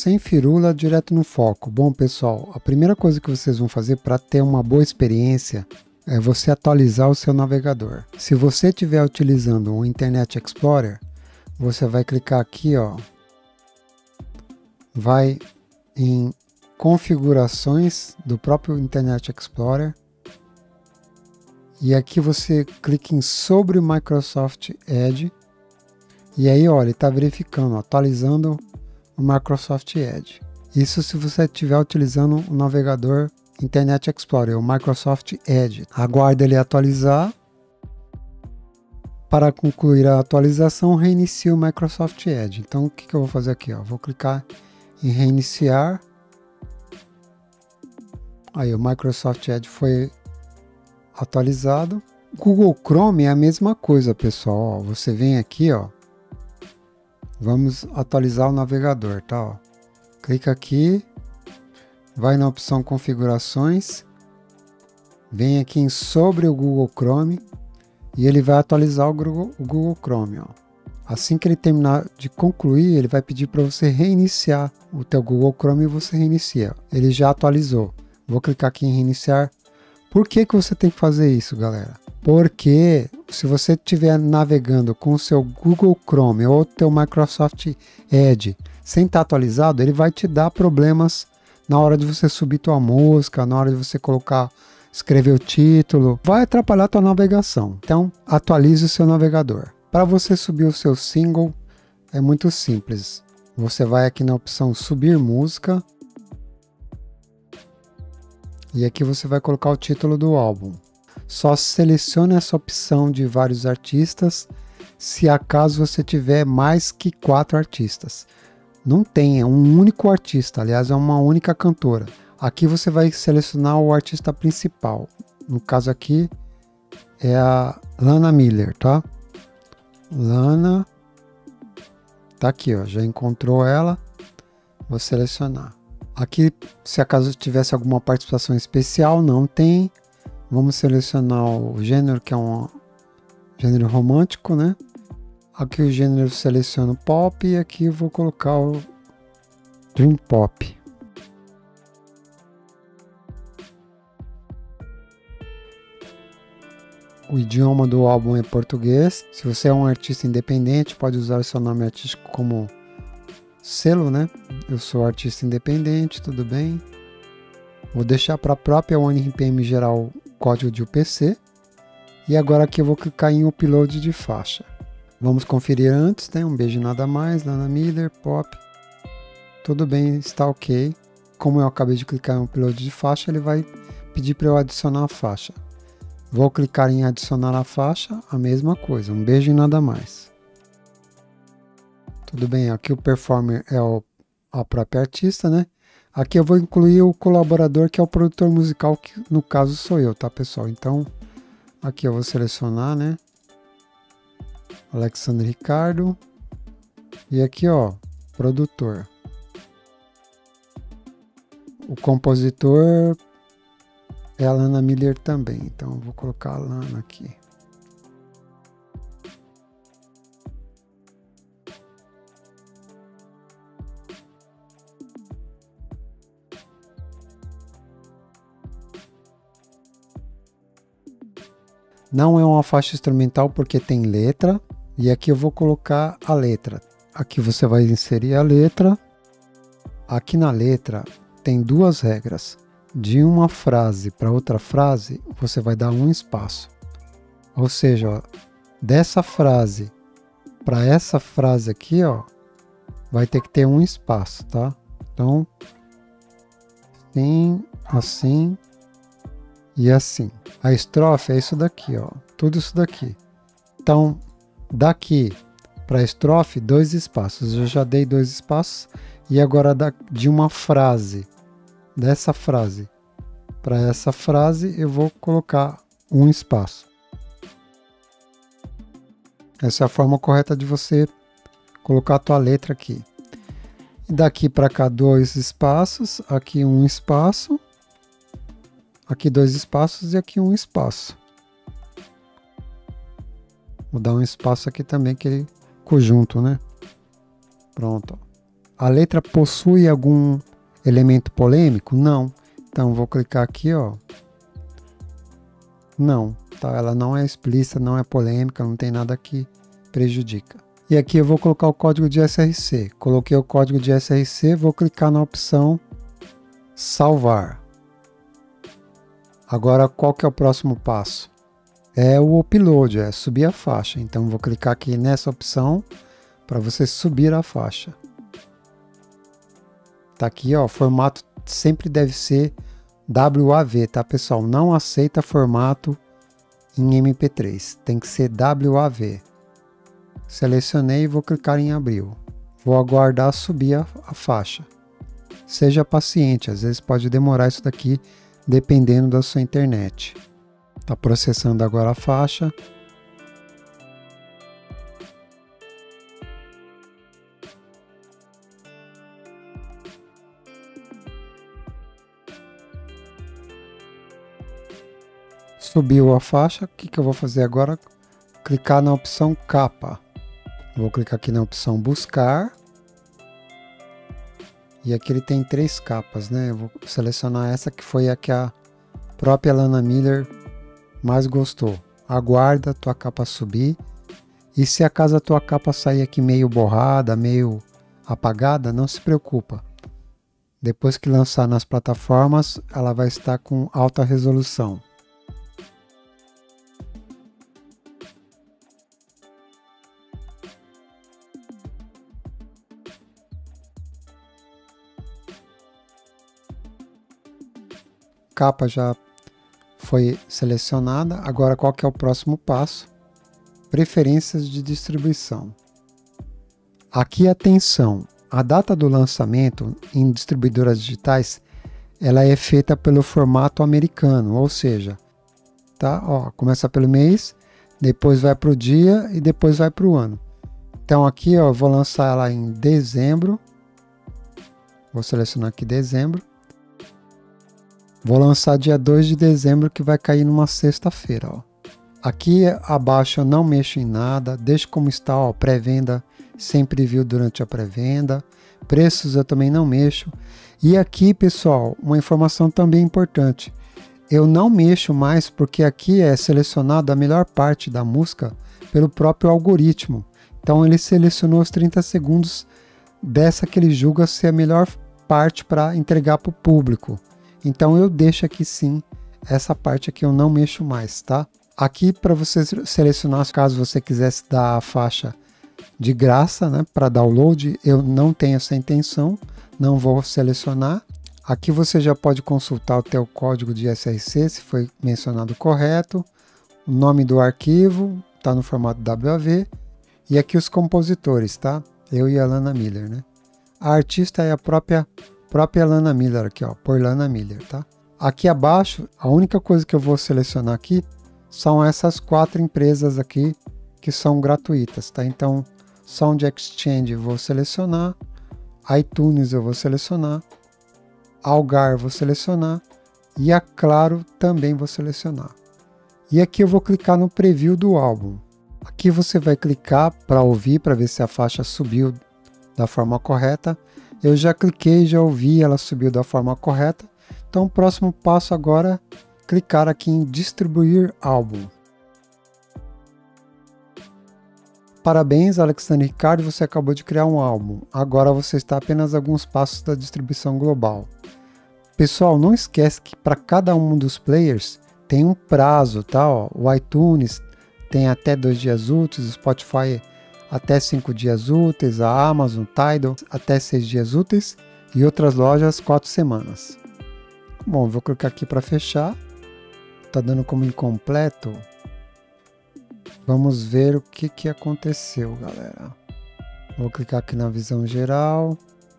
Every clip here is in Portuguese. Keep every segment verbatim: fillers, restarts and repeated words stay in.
sem firula, direto no foco. Bom, pessoal, a primeira coisa que vocês vão fazer para ter uma boa experiência é você atualizar o seu navegador. Se você estiver utilizando o Internet Explorer, você vai clicar aqui, ó, vai em configurações do próprio Internet Explorer e aqui você clica em sobre o Microsoft Edge e aí, olha, ele está verificando, atualizando o Microsoft Edge. Isso se você estiver utilizando o navegador Internet Explorer, o Microsoft Edge. Aguarde ele atualizar. Para concluir a atualização, reinicie o Microsoft Edge. Então, o que, que eu vou fazer aqui? Ó? Vou clicar em reiniciar. Aí, o Microsoft Edge foi atualizado. Google Chrome é a mesma coisa, pessoal. Ó, você vem aqui, ó. Vamos atualizar o navegador, tá? Ó. Clica aqui, vai na opção configurações, vem aqui em sobre o Google Chrome e ele vai atualizar o Google, o Google Chrome, ó. Assim que ele terminar de concluir, ele vai pedir para você reiniciar o teu Google Chrome e você reinicia. Ele já atualizou. Vou clicar aqui em reiniciar. Por que que você tem que fazer isso, galera? Porque se você estiver navegando com o seu Google Chrome ou o teu Microsoft Edge sem estar atualizado, ele vai te dar problemas na hora de você subir tua música, na hora de você colocar, escrever o título, vai atrapalhar a tua navegação. Então, atualize o seu navegador. Para você subir o seu single, é muito simples. Você vai aqui na opção subir música e aqui você vai colocar o título do álbum. Só selecione essa opção de vários artistas se acaso você tiver mais que quatro artistas. Não tem, é um único artista, aliás é uma única cantora. Aqui você vai selecionar o artista principal. No caso aqui é a Lana Miller, tá? Lana, tá aqui, ó, já encontrou ela. Vou selecionar. Aqui, se acaso tivesse alguma participação especial, não tem. Vamos selecionar o gênero, que é um gênero romântico, né? Aqui o gênero seleciono pop e aqui eu vou colocar o Dream Pop. O idioma do álbum é português. Se você é um artista independente, pode usar o seu nome artístico como selo, né? Eu sou artista independente, tudo bem. Vou deixar para a própria OneRPM gerar o código de U P C. E agora aqui eu vou clicar em upload de faixa. Vamos conferir antes, né? Um beijo nada mais, Lana Miller, pop. Tudo bem, está ok. Como eu acabei de clicar em upload de faixa, ele vai pedir para eu adicionar a faixa. Vou clicar em adicionar a faixa, a mesma coisa, um beijo e nada mais. Tudo bem, aqui o performer é o, a própria artista, né? Aqui eu vou incluir o colaborador, que é o produtor musical, que no caso sou eu, tá, pessoal? Então, aqui eu vou selecionar, né? Alexandre Ricardo. E aqui, ó, produtor. O compositor é a Lana Miller também, então eu vou colocar a Lana aqui. Não é uma faixa instrumental porque tem letra, e aqui eu vou colocar a letra. Aqui você vai inserir a letra. Aqui na letra tem duas regras. De uma frase para outra frase, você vai dar um espaço. Ou seja, ó, dessa frase para essa frase aqui, ó, vai ter que ter um espaço, tá? Então, assim, assim e assim. A estrofe é isso daqui, ó, tudo isso daqui. Então, daqui para a estrofe, dois espaços. Eu já dei dois espaços. E agora da, de uma frase, dessa frase para essa frase, eu vou colocar um espaço. Essa é a forma correta de você colocar a tua letra aqui. E daqui para cá, dois espaços, aqui um espaço, aqui dois espaços e aqui um espaço. Vou dar um espaço aqui também, que ele conjunto, né? Pronto. A letra possui algum elemento polêmico? Não. Então vou clicar aqui, ó. Não, tá? Ela não é explícita, não é polêmica, não tem nada que prejudica. E aqui eu vou colocar o código de S R C. Coloquei o código de S R C, vou clicar na opção salvar. Agora qual que é o próximo passo? É o upload, é subir a faixa. Então vou clicar aqui nessa opção para você subir a faixa. Tá aqui, ó, formato sempre deve ser W A V, tá, pessoal? Não aceita formato em M P três, tem que ser W A V. Selecionei e vou clicar em abril. Vou aguardar subir a, a faixa. Seja paciente, às vezes pode demorar isso daqui dependendo da sua internet. Tá processando agora a faixa. Subiu a faixa, o que, que eu vou fazer agora? Clicar na opção capa. Vou clicar aqui na opção buscar. E aqui ele tem três capas, né? Eu vou selecionar essa que foi a que a própria Lana Miller mais gostou. Aguarda a tua capa subir. E se acaso a tua capa sair aqui meio borrada, meio apagada, não se preocupa. Depois que lançar nas plataformas, ela vai estar com alta resolução. Capa já foi selecionada. Agora qual que é o próximo passo? Preferências de distribuição. Aqui atenção, a data do lançamento em distribuidoras digitais, ela é feita pelo formato americano, ou seja, tá? Ó, começa pelo mês, depois vai para o dia e depois vai para o ano. Então aqui, ó, eu vou lançar ela em dezembro. Vou selecionar aqui dezembro. Vou lançar dia dois de dezembro, que vai cair numa sexta-feira, ó. Aqui abaixo eu não mexo em nada, deixo como está, ó, pré-venda sem preview durante a pré-venda. Preços eu também não mexo. E aqui, pessoal, uma informação também importante. Eu não mexo mais porque aqui é selecionado a melhor parte da música pelo próprio algoritmo. Então ele selecionou os trinta segundos dessa que ele julga ser a melhor parte para entregar para o público. Então eu deixo aqui sim, essa parte aqui eu não mexo mais, tá? Aqui para você selecionar, caso você quisesse dar a faixa de graça, né, para download, eu não tenho essa intenção, não vou selecionar. Aqui você já pode consultar o teu código de S R C, se foi mencionado correto, o nome do arquivo, tá no formato W A V, e aqui os compositores, tá? Eu e a Lana Miller, né? A artista é a própria própria Lana Miller aqui, ó, por Lana Miller, tá? Aqui abaixo, a única coisa que eu vou selecionar aqui são essas quatro empresas aqui que são gratuitas, tá? Então, Sound Exchange eu vou selecionar, iTunes eu vou selecionar, Algar vou selecionar e a Claro também vou selecionar. E aqui eu vou clicar no preview do álbum. Aqui você vai clicar para ouvir, para ver se a faixa subiu da forma correta. Eu já cliquei, já ouvi, ela subiu da forma correta. Então o próximo passo agora é clicar aqui em distribuir álbum. Parabéns, Alexandre Ricardo, você acabou de criar um álbum. Agora você está apenas a alguns passos da distribuição global. Pessoal, não esquece que para cada um dos players tem um prazo, tá? Ó, o iTunes tem até dois dias úteis, o Spotify até cinco dias úteis, a Amazon, Tidal até seis dias úteis e outras lojas quatro semanas. Bom, vou clicar aqui para fechar. Tá dando como incompleto. Vamos ver o que que aconteceu, galera. Vou clicar aqui na visão geral.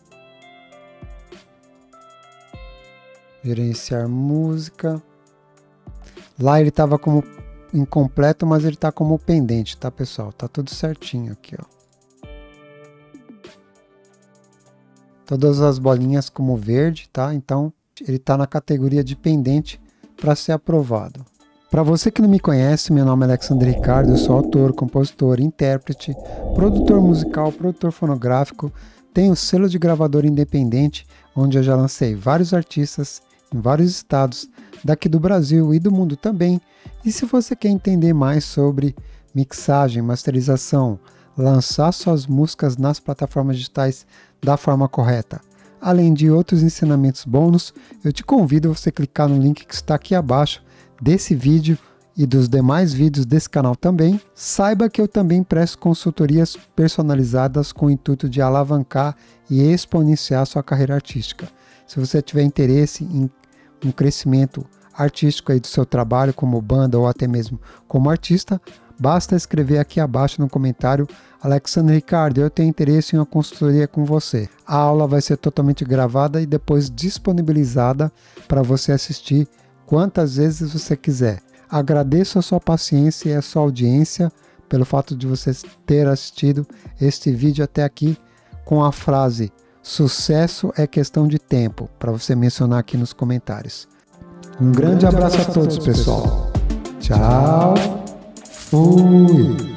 Gerenciar música. Lá ele estava como incompleto, mas ele está como pendente, tá, pessoal? Tá tudo certinho aqui, ó. Todas as bolinhas como verde, tá? Então ele está na categoria de pendente para ser aprovado. Para você que não me conhece, meu nome é Alexandre Ricardo, eu sou autor, compositor, intérprete, produtor musical, produtor fonográfico, Tenho selo de gravador independente, onde eu já lancei vários artistas em vários estados daqui do Brasil e do mundo também. E se você quer entender mais sobre mixagem, masterização, lançar suas músicas nas plataformas digitais da forma correta, além de outros ensinamentos bônus, eu te convido a você clicar no link que está aqui abaixo desse vídeo e dos demais vídeos desse canal também. Saiba que eu também presto consultorias personalizadas com o intuito de alavancar e exponenciar sua carreira artística. Se você tiver interesse em um crescimento artístico aí do seu trabalho como banda ou até mesmo como artista, basta escrever aqui abaixo no comentário: Alexandre Ricardo, eu tenho interesse em uma consultoria com você. A aula vai ser totalmente gravada e depois disponibilizada para você assistir quantas vezes você quiser. Agradeço a sua paciência e a sua audiência pelo fato de você ter assistido este vídeo até aqui com a frase "Sucesso é questão de tempo", para você mencionar aqui nos comentários. Um grande abraço a todos, pessoal. Tchau. Fui.